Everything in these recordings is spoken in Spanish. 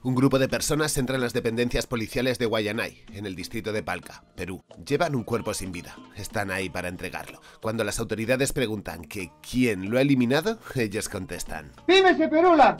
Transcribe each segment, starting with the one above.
Un grupo de personas entra en las dependencias policiales de Guayanay, en el distrito de Palca, Perú. Llevan un cuerpo sin vida. Están ahí para entregarlo. Cuando las autoridades preguntan que quién lo ha eliminado, ellos contestan: ¡Pímese, Perula!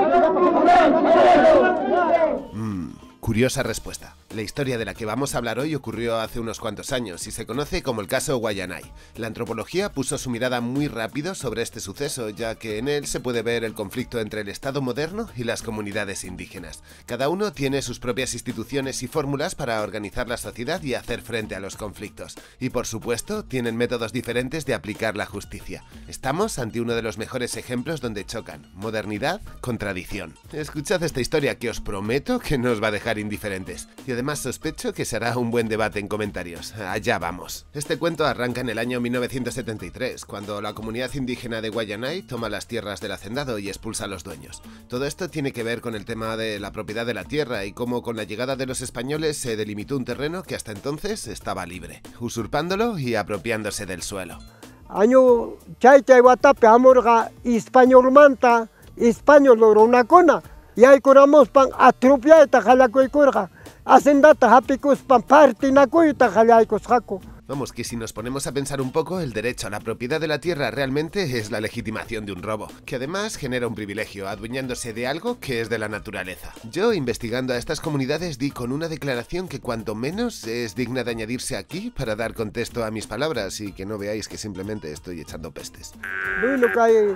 Curiosa respuesta. La historia de la que vamos a hablar hoy ocurrió hace unos cuantos años y se conoce como el caso Guayanay. La antropología puso su mirada muy rápido sobre este suceso, ya que en él se puede ver el conflicto entre el Estado moderno y las comunidades indígenas. Cada uno tiene sus propias instituciones y fórmulas para organizar la sociedad y hacer frente a los conflictos. Y por supuesto, tienen métodos diferentes de aplicar la justicia. Estamos ante uno de los mejores ejemplos donde chocan modernidad con tradición. Escuchad esta historia que os prometo que no os va a dejar indiferentes. Y además sospecho que será un buen debate en comentarios. Allá vamos. Este cuento arranca en el año 1973, cuando la comunidad indígena de Guayanay toma las tierras del hacendado y expulsa a los dueños. Todo esto tiene que ver con el tema de la propiedad de la tierra y cómo con la llegada de los españoles se delimitó un terreno que hasta entonces estaba libre, usurpándolo y apropiándose del suelo. Año chay watape amorga español manta español oronacona y hay coramos pan atropia eta jalacoy corga hacendata hapicos pan parte nacoy ta jalaicos jaco. Vamos, que si nos ponemos a pensar un poco, el derecho a la propiedad de la tierra realmente es la legitimación de un robo, que además genera un privilegio, adueñándose de algo que es de la naturaleza. Yo, investigando a estas comunidades, di con una declaración que cuanto menos es digna de añadirse aquí para dar contexto a mis palabras y que no veáis que simplemente estoy echando pestes. Bueno, que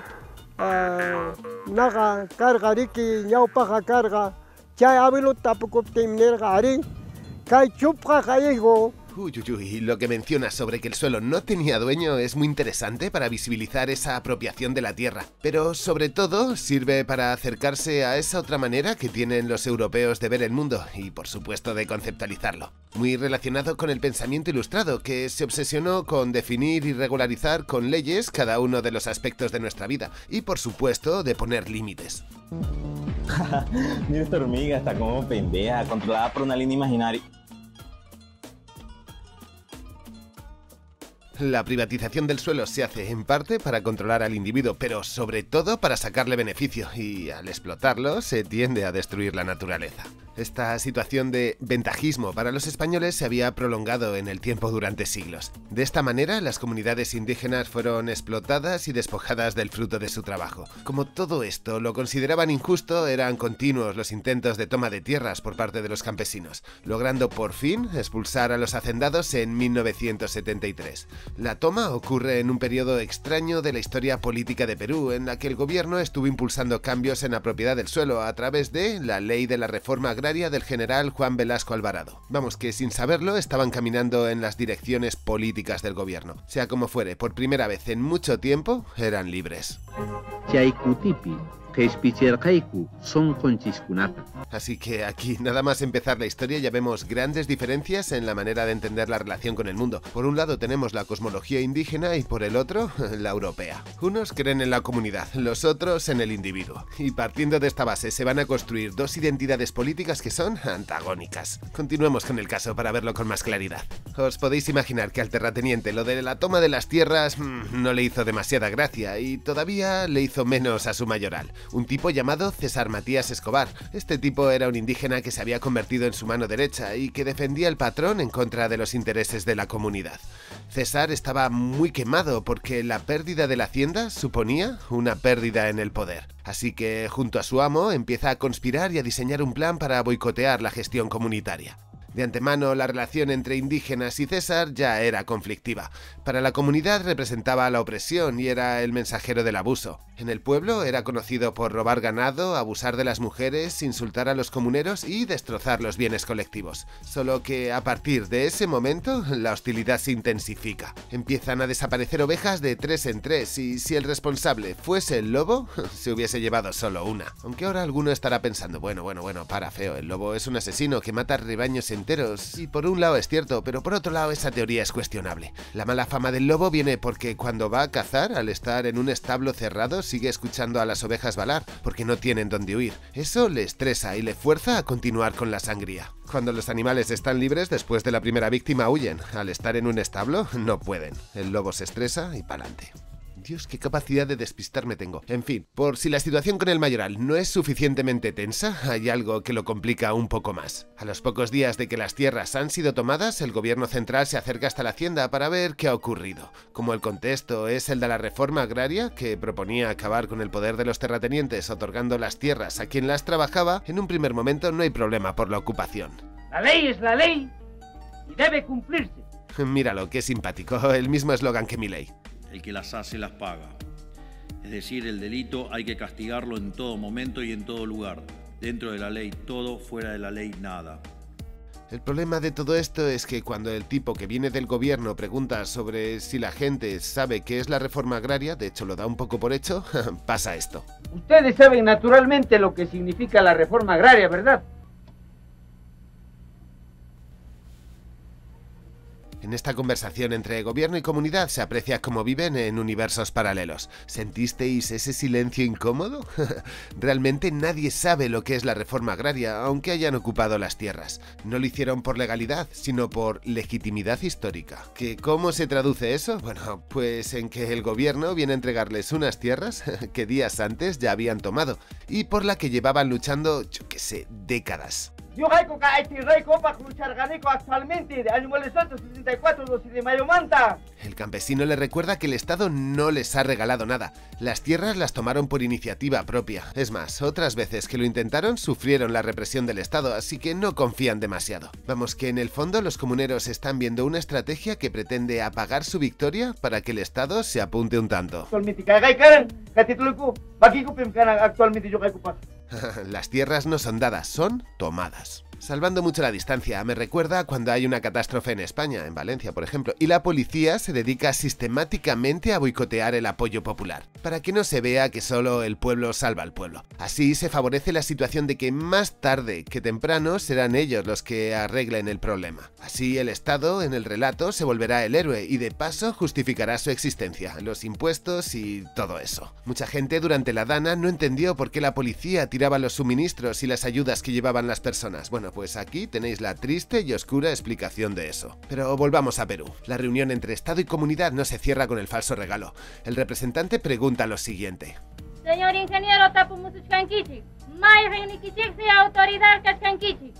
naga carga riki ñawpaja carga chay abuelo tampoco terminerga ari kay chupja kayego. Y lo que mencionas sobre que el suelo no tenía dueño es muy interesante para visibilizar esa apropiación de la tierra, pero sobre todo sirve para acercarse a esa otra manera que tienen los europeos de ver el mundo y por supuesto de conceptualizarlo. Muy relacionado con el pensamiento ilustrado, que se obsesionó con definir y regularizar con leyes cada uno de los aspectos de nuestra vida y por supuesto de poner límites. Mira esta hormiga, está como pendeja, controlada por una línea imaginaria. La privatización del suelo se hace en parte para controlar al individuo, pero sobre todo para sacarle beneficio, y al explotarlo se tiende a destruir la naturaleza. Esta situación de ventajismo para los españoles se había prolongado en el tiempo durante siglos. De esta manera, las comunidades indígenas fueron explotadas y despojadas del fruto de su trabajo. Como todo esto lo consideraban injusto, eran continuos los intentos de toma de tierras por parte de los campesinos, logrando por fin expulsar a los hacendados en 1973. La toma ocurre en un periodo extraño de la historia política de Perú, en la que el gobierno estuvo impulsando cambios en la propiedad del suelo a través de la ley de la reforma agraria del general Juan Velasco Alvarado. Vamos, que sin saberlo estaban caminando en las direcciones políticas del gobierno. Sea como fuere, por primera vez en mucho tiempo eran libres. Así que aquí, nada más empezar la historia, ya vemos grandes diferencias en la manera de entender la relación con el mundo. Por un lado tenemos la cosmología indígena y por el otro, la europea. Unos creen en la comunidad, los otros en el individuo. Y partiendo de esta base se van a construir dos identidades políticas que son antagónicas. Continuemos con el caso para verlo con más claridad. Os podéis imaginar que al terrateniente lo de la toma de las tierras no le hizo demasiada gracia y todavía le hizo menos a su mayoral, un tipo llamado César Matías Escobar. Este tipo era un indígena que se había convertido en su mano derecha y que defendía el patrón en contra de los intereses de la comunidad. César estaba muy quemado porque la pérdida de la hacienda suponía una pérdida en el poder. Así que, junto a su amo, empieza a conspirar y a diseñar un plan para boicotear la gestión comunitaria. De antemano, la relación entre indígenas y César ya era conflictiva. Para la comunidad representaba la opresión y era el mensajero del abuso. En el pueblo era conocido por robar ganado, abusar de las mujeres, insultar a los comuneros y destrozar los bienes colectivos. Solo que a partir de ese momento, la hostilidad se intensifica. Empiezan a desaparecer ovejas de 3 en 3 y si el responsable fuese el lobo, se hubiese llevado solo una. Aunque ahora alguno estará pensando, bueno, para feo, el lobo es un asesino que mata rebaños enteros. Y por un lado es cierto, pero por otro lado esa teoría es cuestionable. La mala fama del lobo viene porque cuando va a cazar, al estar en un establo cerrado, sigue escuchando a las ovejas balar, porque no tienen dónde huir. Eso le estresa y le fuerza a continuar con la sangría. Cuando los animales están libres, después de la primera víctima huyen. Al estar en un establo, no pueden. El lobo se estresa y pa'lante. Dios, qué capacidad de despistarme tengo. En fin, por si la situación con el mayoral no es suficientemente tensa, hay algo que lo complica un poco más. A los pocos días de que las tierras han sido tomadas, el gobierno central se acerca hasta la hacienda para ver qué ha ocurrido. Como el contexto es el de la reforma agraria, que proponía acabar con el poder de los terratenientes otorgando las tierras a quien las trabajaba, en un primer momento no hay problema por la ocupación. La ley es la ley y debe cumplirse. Míralo, qué simpático, el mismo eslogan que mi ley. El que las hace las paga. Es decir, el delito hay que castigarlo en todo momento y en todo lugar. Dentro de la ley todo, fuera de la ley nada. El problema de todo esto es que cuando el tipo que viene del gobierno pregunta sobre si la gente sabe qué es la reforma agraria, de hecho lo da un poco por hecho, pasa esto. Ustedes saben naturalmente lo que significa la reforma agraria, ¿verdad? En esta conversación entre gobierno y comunidad se aprecia cómo viven en universos paralelos. ¿Sentisteis ese silencio incómodo? Realmente nadie sabe lo que es la reforma agraria, aunque hayan ocupado las tierras. No lo hicieron por legalidad, sino por legitimidad histórica. ¿Que cómo se traduce eso? Bueno, pues en que el gobierno viene a entregarles unas tierras que días antes ya habían tomado, y por la que llevaban luchando, yo qué sé, décadas. Yo raico que hay raico para luchar ganeco actualmente de año 1964 12 de mayo manta. El campesino le recuerda que el Estado no les ha regalado nada. Las tierras las tomaron por iniciativa propia. Es más, otras veces que lo intentaron sufrieron la represión del Estado, así que no confían demasiado. Vamos, que en el fondo los comuneros están viendo una estrategia que pretende apagar su victoria para que el Estado se apunte un tanto. Actualmente yo raico para. Las tierras no son dadas, son tomadas. Salvando mucho la distancia, me recuerda cuando hay una catástrofe en España, en Valencia por ejemplo, y la policía se dedica sistemáticamente a boicotear el apoyo popular, para que no se vea que solo el pueblo salva al pueblo. Así se favorece la situación de que más tarde que temprano serán ellos los que arreglen el problema. Así el Estado en el relato se volverá el héroe y de paso justificará su existencia, los impuestos y todo eso. Mucha gente durante la Dana no entendió por qué la policía tiraba los suministros y las ayudas que llevaban las personas. Bueno, pues aquí tenéis la triste y oscura explicación de eso. Pero volvamos a Perú. La reunión entre Estado y comunidad no se cierra con el falso regalo. El representante pregunta lo siguiente. Señor ingeniero Tapu Musuchkankichi, ¿may reunikichik sea autoridad Kachkankichi?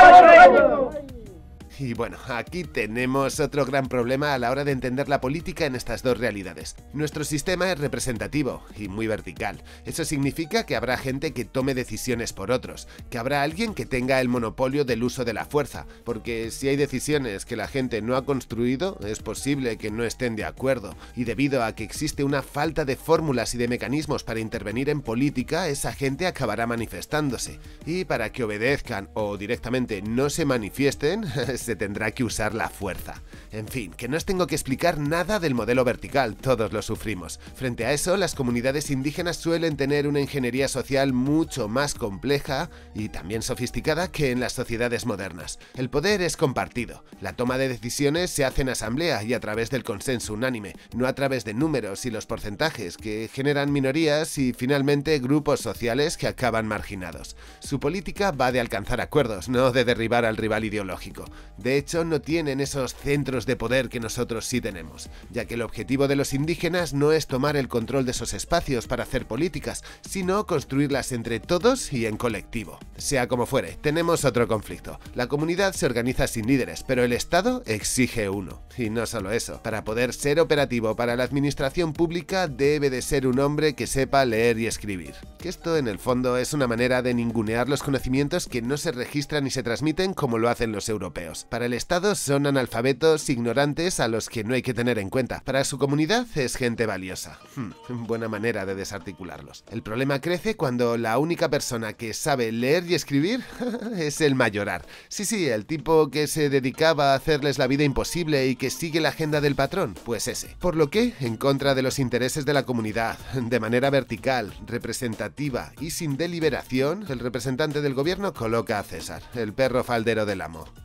Y bueno, aquí tenemos otro gran problema a la hora de entender la política en estas dos realidades. Nuestro sistema es representativo y muy vertical. Eso significa que habrá gente que tome decisiones por otros, que habrá alguien que tenga el monopolio del uso de la fuerza, porque si hay decisiones que la gente no ha construido, es posible que no estén de acuerdo, y debido a que existe una falta de fórmulas y de mecanismos para intervenir en política, esa gente acabará manifestándose. Y para que obedezcan o directamente no se manifiesten, se tendrá que usar la fuerza. En fin, que no os tengo que explicar nada del modelo vertical, todos lo sufrimos. Frente a eso, las comunidades indígenas suelen tener una ingeniería social mucho más compleja y también sofisticada que en las sociedades modernas. El poder es compartido. La toma de decisiones se hace en asamblea y a través del consenso unánime, no a través de números y los porcentajes que generan minorías y finalmente grupos sociales que acaban marginados. Su política va de alcanzar acuerdos, no de derribar al rival ideológico. De hecho, no tienen esos centros de poder que nosotros sí tenemos, ya que el objetivo de los indígenas no es tomar el control de esos espacios para hacer políticas, sino construirlas entre todos y en colectivo. Sea como fuere, tenemos otro conflicto. La comunidad se organiza sin líderes, pero el Estado exige uno. Y no solo eso, para poder ser operativo para la administración pública debe de ser un hombre que sepa leer y escribir. Que esto en el fondo es una manera de ningunear los conocimientos que no se registran y se transmiten como lo hacen los europeos. Para el Estado son analfabetos ignorantes a los que no hay que tener en cuenta. Para su comunidad es gente valiosa. Buena manera de desarticularlos. El problema crece cuando la única persona que sabe leer y escribir es el mayorar. Sí, el tipo que se dedicaba a hacerles la vida imposible y que sigue la agenda del patrón, pues ese. Por lo que, en contra de los intereses de la comunidad, de manera vertical, representativa y sin deliberación, el representante del gobierno coloca a César, el perro faldero del amo. El gallinero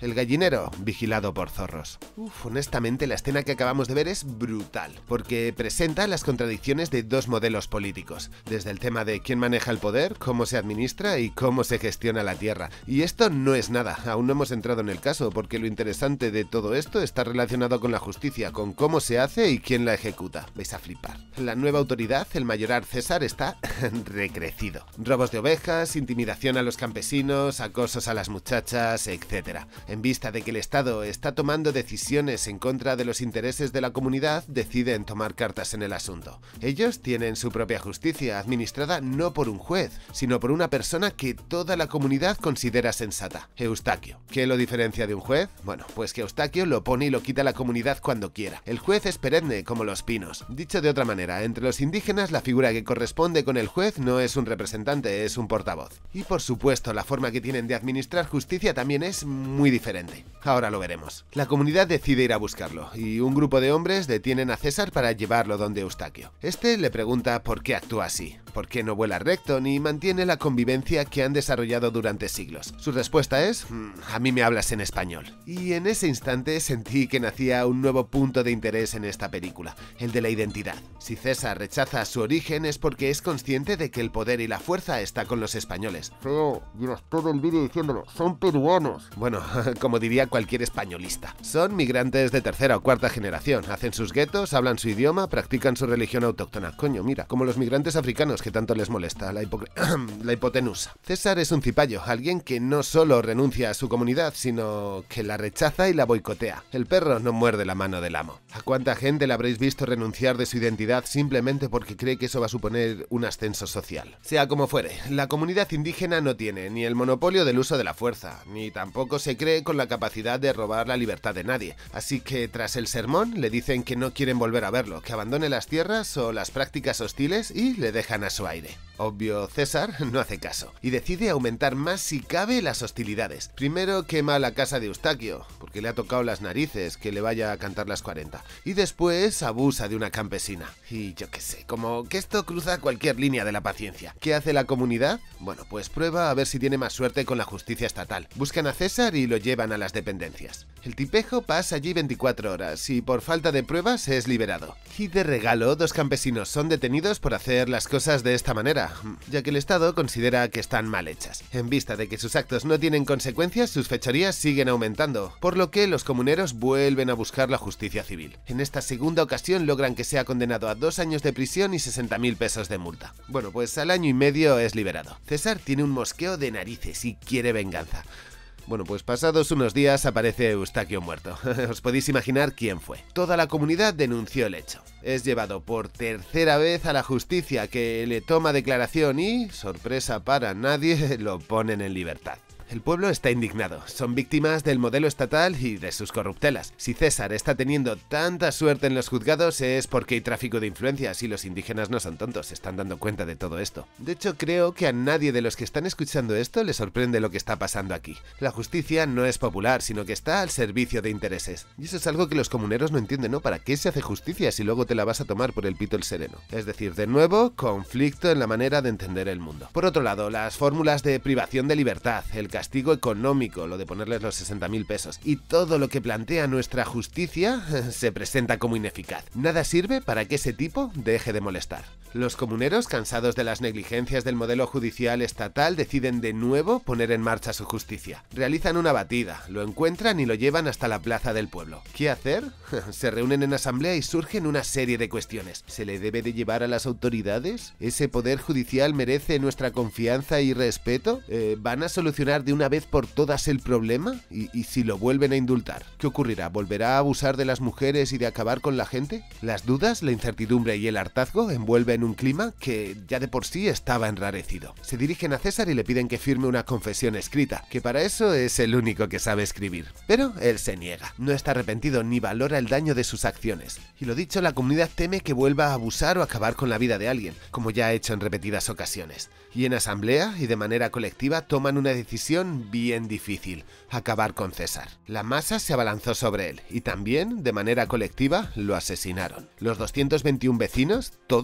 dinero, vigilado por zorros. Honestamente la escena que acabamos de ver es brutal, porque presenta las contradicciones de dos modelos políticos, desde el tema de quién maneja el poder, cómo se administra y cómo se gestiona la tierra. Y esto no es nada, aún no hemos entrado en el caso, porque lo interesante de todo esto está relacionado con la justicia, con cómo se hace y quién la ejecuta. Vais a flipar. La nueva autoridad, el mayoral César, está recrecido. Robos de ovejas, intimidación a los campesinos, acosos a las muchachas, etc. En vista de que el Estado está tomando decisiones en contra de los intereses de la comunidad, deciden tomar cartas en el asunto. Ellos tienen su propia justicia, administrada no por un juez, sino por una persona que toda la comunidad considera sensata, Eustaquio. ¿Qué lo diferencia de un juez? Bueno, pues que Eustaquio lo pone y lo quita la comunidad cuando quiera. El juez es perenne, como los pinos. Dicho de otra manera, entre los indígenas la figura que corresponde con el juez no es un representante, es un portavoz. Y por supuesto, la forma que tienen de administrar justicia también es muy diferente. Ahora lo veremos. La comunidad decide ir a buscarlo, y un grupo de hombres detienen a César para llevarlo donde Eustaquio. Este le pregunta por qué actúa así, por qué no vuela recto ni mantiene la convivencia que han desarrollado durante siglos. Su respuesta es: a mí me hablas en español. Y en ese instante sentí que nacía un nuevo punto de interés en esta película, el de la identidad. Si César rechaza su origen es porque es consciente de que el poder y la fuerza está con los españoles. Feo, llevas todo el vídeo diciéndolo, son peruanos. Bueno, como diría cualquier españolista. Son migrantes de tercera o cuarta generación, hacen sus guetos, hablan su idioma, practican su religión autóctona. Coño, mira, como los migrantes africanos que tanto les molesta, la hipotenusa. César es un cipayo, alguien que no solo renuncia a su comunidad, sino que la rechaza y la boicotea. El perro no muerde la mano del amo. ¿A cuánta gente le habréis visto renunciar de su identidad simplemente porque cree que eso va a suponer un ascenso social? Sea como fuere, la comunidad indígena no tiene ni el monopolio del uso de la fuerza, ni tampoco se cree con la capacidad de robar la libertad de nadie. Así que tras el sermón le dicen que no quieren volver a verlo, que abandone las tierras o las prácticas hostiles y le dejan a su aire. Obvio, César no hace caso y decide aumentar más si cabe las hostilidades. Primero quema la casa de Eustaquio, porque le ha tocado las narices que le vaya a cantar las 40. Y después abusa de una campesina. Y yo qué sé, como que esto cruza cualquier línea de la paciencia. ¿Qué hace la comunidad? Bueno, pues prueba a ver si tiene más suerte con la justicia estatal. Buscan a César y lo llevan a las dependencias. El tipejo pasa allí 24 horas y por falta de pruebas es liberado. Y de regalo, 2 campesinos son detenidos por hacer las cosas de esta manera, ya que el Estado considera que están mal hechas. En vista de que sus actos no tienen consecuencias, sus fechorías siguen aumentando, por lo que los comuneros vuelven a buscar la justicia civil. En esta segunda ocasión logran que sea condenado a 2 años de prisión y 60.000 pesos de multa. Bueno, pues al año y medio es liberado. César tiene un mosqueo de narices y quiere venganza. Bueno, pues pasados unos días aparece Eustaquio muerto. Os podéis imaginar quién fue. Toda la comunidad denunció el hecho. Es llevado por tercera vez a la justicia, que le toma declaración y, sorpresa para nadie, lo ponen en libertad. El pueblo está indignado, son víctimas del modelo estatal y de sus corruptelas. Si César está teniendo tanta suerte en los juzgados es porque hay tráfico de influencias y los indígenas no son tontos, se están dando cuenta de todo esto. De hecho, creo que a nadie de los que están escuchando esto le sorprende lo que está pasando aquí. La justicia no es popular, sino que está al servicio de intereses. Y eso es algo que los comuneros no entienden, ¿no? ¿Para qué se hace justicia si luego te la vas a tomar por el pito el sereno? Es decir, de nuevo, conflicto en la manera de entender el mundo. Por otro lado, las fórmulas de privación de libertad, el castigo económico, lo de ponerles los 60.000 pesos, y todo lo que plantea nuestra justicia se presenta como ineficaz. Nada sirve para que ese tipo deje de molestar. Los comuneros, cansados de las negligencias del modelo judicial estatal, deciden de nuevo poner en marcha su justicia. Realizan una batida, lo encuentran y lo llevan hasta la plaza del pueblo. ¿Qué hacer? Se reúnen en asamblea y surgen una serie de cuestiones. ¿Se le debe de llevar a las autoridades? ¿Ese poder judicial merece nuestra confianza y respeto? ¿Van a solucionar de una vez por todas el problema? ¿Y si lo vuelven a indultar? ¿Qué ocurrirá? ¿Volverá a abusar de las mujeres y de acabar con la gente? Las dudas, la incertidumbre y el hartazgo envuelven un clima que ya de por sí estaba enrarecido. Se dirigen a César y le piden que firme una confesión escrita, que para eso es el único que sabe escribir. Pero él se niega, no está arrepentido ni valora el daño de sus acciones. Y lo dicho, la comunidad teme que vuelva a abusar o acabar con la vida de alguien, como ya ha hecho en repetidas ocasiones. Y en asamblea y de manera colectiva toman una decisión bien difícil: acabar con César. La masa se abalanzó sobre él y también, de manera colectiva, lo asesinaron. Los 221 vecinos, todos,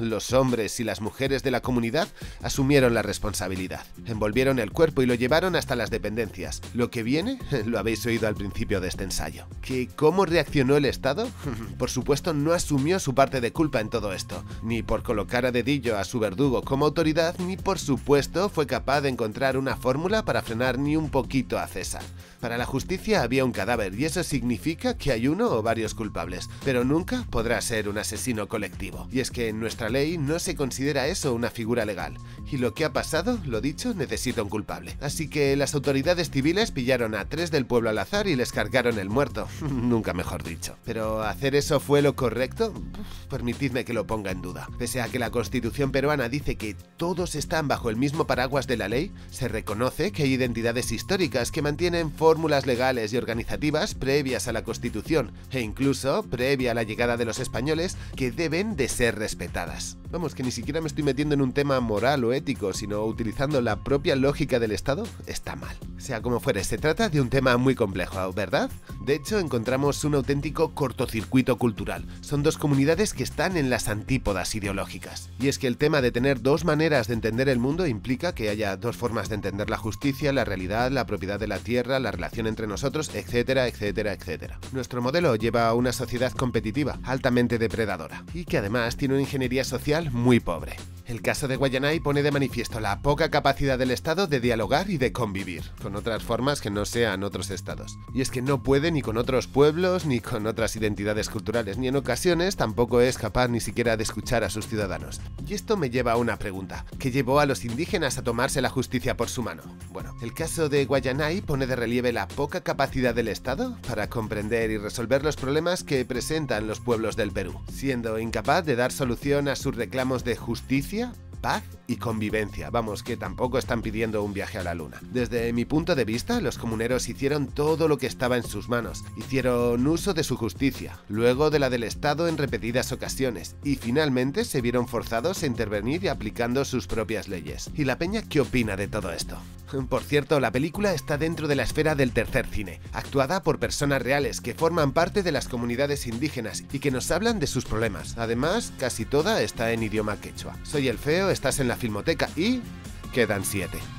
los hombres y las mujeres de la comunidad asumieron la responsabilidad. Envolvieron el cuerpo y lo llevaron hasta las dependencias. Lo que viene, lo habéis oído al principio de este ensayo. ¿Cómo reaccionó el Estado? Por supuesto, no asumió su parte de culpa en todo esto, ni por colocar a dedillo a su verdugo como autoridad, ni por supuesto fue capaz de encontrar una fórmula para frenar ni un poquito a César. Para la justicia había un cadáver y eso significa que hay uno o varios culpables, pero nunca podrá ser un asesino colectivo. Y es que en nuestra ley no se considera eso una figura legal. Y lo que ha pasado, lo dicho, necesita un culpable. Así que las autoridades civiles pillaron a 3 del pueblo al azar y les cargaron el muerto. Nunca mejor dicho. ¿Pero hacer eso fue lo correcto? Permitidme que lo ponga en duda. Pese a que la Constitución peruana dice que todos están bajo el mismo paraguas de la ley, se reconoce que hay identidades históricas que mantienen fórmulas legales y organizativas previas a la Constitución e incluso previa a la llegada de los españoles que deben de ser respetadas. Vamos, que ni siquiera me estoy metiendo en un tema moral o ético, sino utilizando la propia lógica del Estado, está mal. Sea como fuere, se trata de un tema muy complejo, ¿verdad? De hecho, encontramos un auténtico cortocircuito cultural. Son dos comunidades que están en las antípodas ideológicas. Y es que el tema de tener dos maneras de entender el mundo implica que haya dos formas de entender la justicia, la realidad, la propiedad de la tierra, la relación entre nosotros, etcétera, etcétera, etcétera. Nuestro modelo lleva a una sociedad competitiva, altamente depredadora, y que además tiene una ingeniería social muy pobre. El caso de Guayanay pone de manifiesto la poca capacidad del Estado de dialogar y de convivir con otras formas que no sean otros estados. Y es que no puede ni con otros pueblos ni con otras identidades culturales, ni en ocasiones tampoco es capaz ni siquiera de escuchar a sus ciudadanos. Y esto me lleva a una pregunta: ¿qué llevó a los indígenas a tomarse la justicia por su mano? Bueno, el caso de Guayanay pone de relieve la poca capacidad del Estado para comprender y resolver los problemas que presentan los pueblos del Perú, siendo incapaz de dar solución a sus reclamos de justicia, paz y convivencia. Vamos, que tampoco están pidiendo un viaje a la luna. Desde mi punto de vista, los comuneros hicieron todo lo que estaba en sus manos. Hicieron uso de su justicia, luego de la del Estado en repetidas ocasiones, y finalmente se vieron forzados a intervenir y aplicando sus propias leyes. ¿Y la peña qué opina de todo esto? Por cierto, la película está dentro de la esfera del tercer cine, actuada por personas reales que forman parte de las comunidades indígenas y que nos hablan de sus problemas. Además, casi toda está en idioma quechua. Soy el Feo, estás en la Filmoteca y quedan 7.